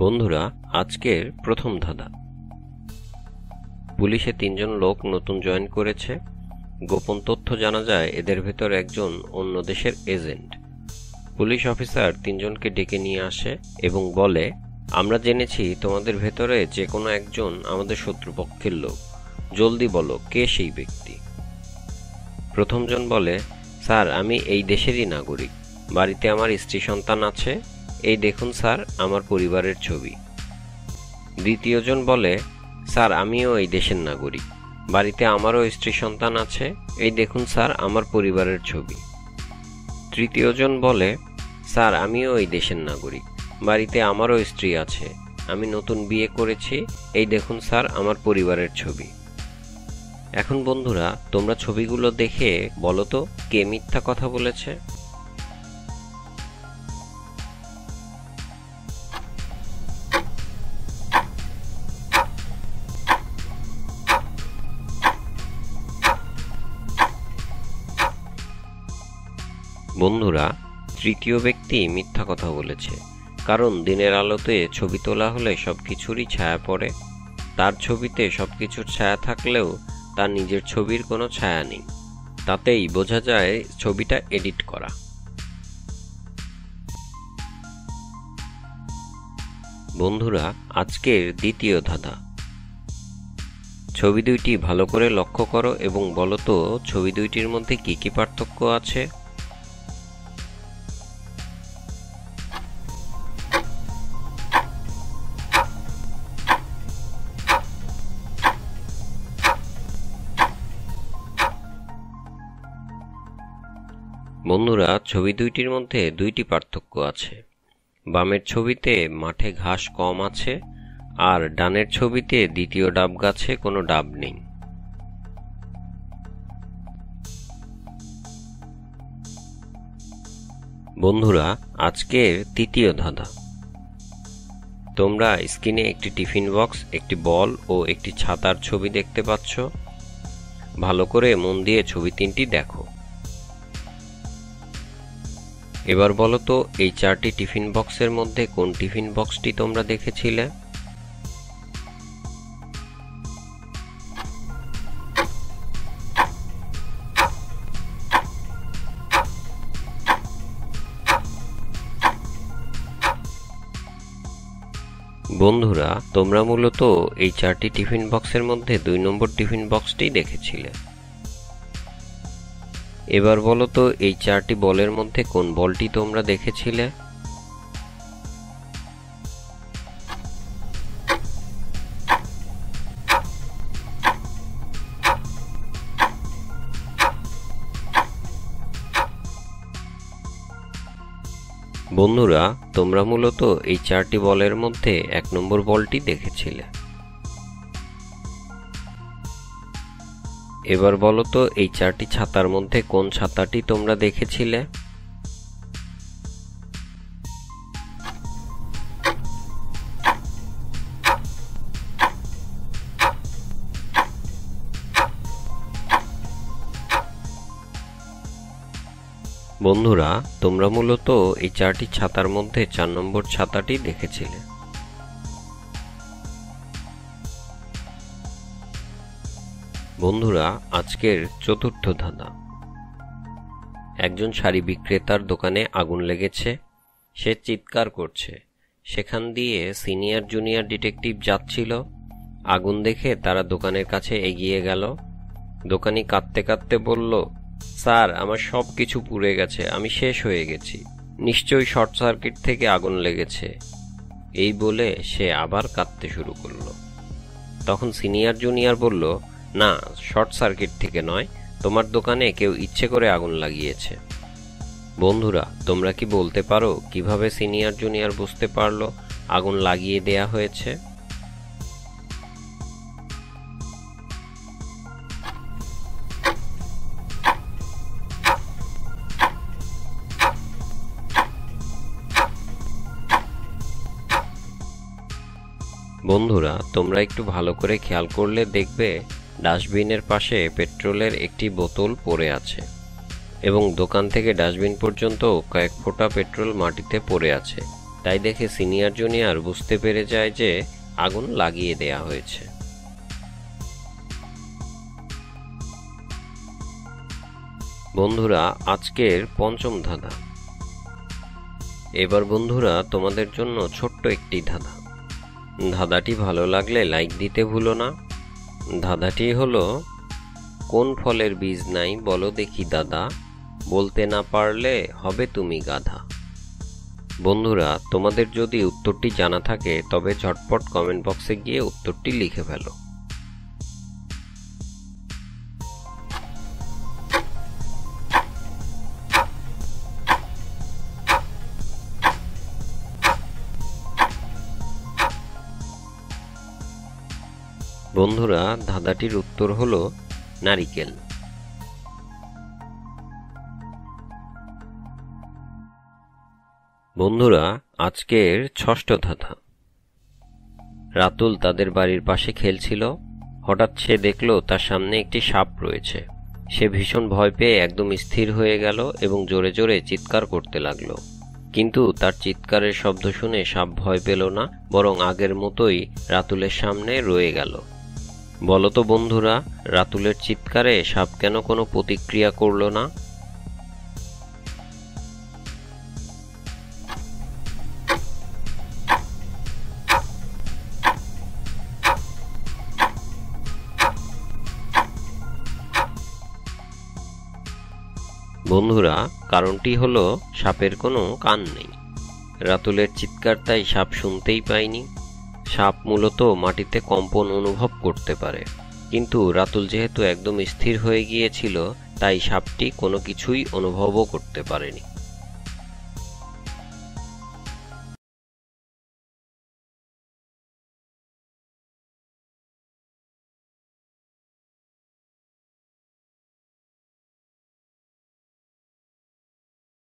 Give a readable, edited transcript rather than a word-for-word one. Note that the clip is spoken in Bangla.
বন্ধুরা, আজকের প্রথম ধাঁধা। পুলিশে 3 জন লোক নতুন জয়েন করেছে। গোপন তথ্য জানা যায় এদের ভেতর একজন অন্য দেশের এজেন্ট। পুলিশ অফিসার 3 জনকে ডেকে নিয়ে আসে এবং বলে, আমরা জেনেছি তোমাদের ভেতরে যে কোনো একজন আমাদের শত্রুপক্ষের লোক। জলদি বলো কে সেই ব্যক্তি। প্রথম জন বলে, স্যার আমি এই দেশেরই নাগরিক, বাড়িতে আমার স্ত্রী সন্তান আছে, এই দেখুন স্যার আমার পরিবারের ছবি। দ্বিতীয় জন বলে, স্যার আমিও এই দেশের নাগরিক, বাড়িতে আমারও স্ত্রী সন্তান আছে, এই দেখুন স্যার আমার পরিবারের ছবি। তৃতীয় জন বলে, স্যার আমিও এই দেশের নাগরিক, বাড়িতে আমারও স্ত্রী আছে, আমি নতুন বিয়ে করেছি, এই দেখুন স্যার আমার পরিবারের ছবি। এখন বন্ধুরা, তোমরা ছবিগুলো দেখে বলো তো কে মিথ্যা কথা বলেছে। বন্ধুরা, তৃতীয় ব্যক্তি মিথ্যা কথা বলেছে, কারণ দিনের আলোতে ছবি তোলা হলে সবকিছুরই ছায়া পড়ে। তার ছবিতে সবকিছুর ছায়া থাকলেও তার নিজের ছবির কোনো ছায়া নেই, তাতেই বোঝা যায় ছবিটা এডিট করা। বন্ধুরা, আজকের দ্বিতীয় ধাঁধা। ছবি দুইটি ভালো করে লক্ষ্য করো এবং বলো তো ছবি দুইটির মধ্যে কি কি পার্থক্য আছে। বন্ধুরা, ছবি দুইটির মধ্যে দুইটি পার্থক্য আছে। বামের ছবিতে মাঠে ঘাস কম আছে, আর ডানের ছবিতে দ্বিতীয় ডাব গাছে কোনো ডাব নেই। বন্ধুরা, আজকের তৃতীয় ধাঁধা। তোমরা স্ক্রিনে একটি টিফিন বক্স, একটি বল ও একটি ছাতার ছবি দেখতে পাচ্ছ। ভালো করে মন দিয়ে ছবি তিনটি দেখো। এবার বলো তো এই 4টি টিফিন বক্সের মধ্যে কোন টিফিন বক্সটি তোমরা দেখেছিলে। বন্ধুরা, তোমরা মূলত এই 4টি টিফিন বক্সের মধ্যে 2 নম্বর টিফিন বক্সটি দেখেছিলে। এবার বলো তো এই 4টি বলের মধ্যে কোন বলটি তোমরা দেখেছিলে। বন্ধুরা, তোমরা মূলত এই 4টি বলের মধ্যে 1 নম্বর বলটি দেখেছিলে। এবার বলো তো এই 4টি ছাতার মধ্যে কোন ছাতাটি তোমরা দেখেছিলে। বন্ধুরা, তোমরা মূলত এই 4টি ছাতার মধ্যে 4 নম্বর ছাতাটি দেখেছিলে। বন্ধুরা, আজকের চতুর্থ ধাঁধা। একজন শাড়ি বিক্রেতার দোকানে আগুন লেগেছে, সে চিৎকার করছে। সেখান দিয়ে সিনিয়র জুনিয়র ডিটেকটিভ যাচ্ছিল। আগুন দেখে তারা দোকানের কাছে এগিয়ে গেল। দোকানি কাঁদতে কাঁদতে বলল, স্যার আমার সব কিছু পুড়ে গেছে, আমি শেষ হয়ে গেছি, নিশ্চয়ই শর্ট সার্কিট থেকে আগুন লেগেছে। এই বলে সে আবার কাঁদতে শুরু করলো। তখন সিনিয়র জুনিয়র বলল, না, শর্ট সার্কিট থেকে নয়, তোমার দোকানে কেউ ইচ্ছে করে আগুন লাগিয়েছে। বন্ধুরা, তোমরা কি বলতে পারো কিভাবে সিনিয়র জুনিয়র বুঝতে পারলো আগুন লাগিয়ে দেয়া হয়েছে? বন্ধুরা, তোমরা একটু ভালো করে খেয়াল করলে দেখবে ডাস্টবিনের পাশে পেট্রোলের একটি বোতল পড়ে আছে এবং দোকান থেকে ডাস্টবিন পর্যন্ত কয়েক ফোঁটা পেট্রোল মাটিতে পড়ে আছে। তাই দেখে সিনিয়র জুনিয়র বুঝতে পেরে যায় যে আগুন লাগিয়ে দেয়া হয়েছে। বন্ধুরা, আজকের পঞ্চম ধাঁধা। এবার বন্ধুরা তোমাদের জন্য ছোট্ট একটি ধাঁধা। ধাঁধাটি ভালো লাগলে লাইক দিতে ভুলো না। ধাঁধাটি হলো, কোন ফলের বীজ নাই বলো দেখি দাদা, বলতে না পারলে হবে তুমি গাধা। বন্ধুরা, তোমাদের যদি উত্তরটি জানা থাকে তবে ঝটপট কমেন্ট বক্সে গিয়ে উত্তরটি লিখে ফেলো। বন্ধুরা, ধাঁধাটির উত্তর হলো নারিকেল। বন্ধুরা, আজকের ষষ্ঠ ধাঁধা। রাতুল তাদের বাড়ির পাশে খেলছিল। হঠাৎ সে দেখল তার সামনে একটি সাপ রয়েছে। সে ভীষণ ভয় পেয়ে একদম স্থির হয়ে গেল এবং জোরে জোরে চিৎকার করতে লাগলো। কিন্তু তার চিৎকারের শব্দ শুনে সাপ ভয় পেল না, বরং আগের মতোই রাতুলের সামনে রয়ে গেল। বলতো বন্ধুরা, রাতুলের চিৎকারে সাপ কেন কোনো প্রতিক্রিয়া করল না? বন্ধুরা, কারণটি হলো সাপের কোনো কান নেই। রাতুলের চিৎকার তাই সাপ শুনতেই পায়নি। সাপ মূলত মাটিতে কম্পন অনুভব করতে পারে, কিন্তু রাতুল যেহেতু একদম স্থির হয়ে গিয়েছিল তাই সাপটি কোনো কিছুই অনুভবও করতে পারেনি।